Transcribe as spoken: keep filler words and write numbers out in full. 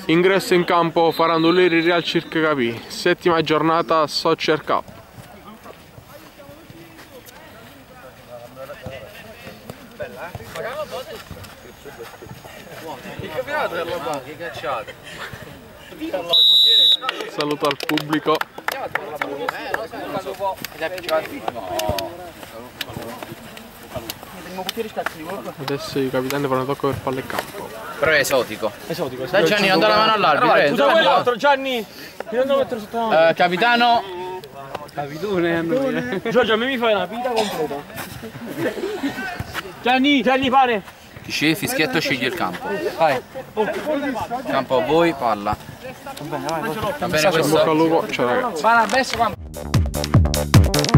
Ingresso in campo Farandulieri Real Cirque Capì, settima giornata Soccer Cup. Bella, eh? Il campionato è alla banca, che cacciate. Saluto al pubblico. Adesso i capitani fanno tocco per palle e campo. Però è esotico. Esotico, Dai Gianni, non dà la mano all'arbitro. Usa quell'altro, Gianni! Mi devo mettere sotto la mano. Eh, capitano. Capitone. Giorgio, a me mi fai una pita completa. Gianni, Gianni, pare. Dice fischietto, sceglie il campo. Vai. Campo a voi, palla. Va bene, vai. Va bene questo? Bocca al lupo, ciao ragazzi. Va, adesso,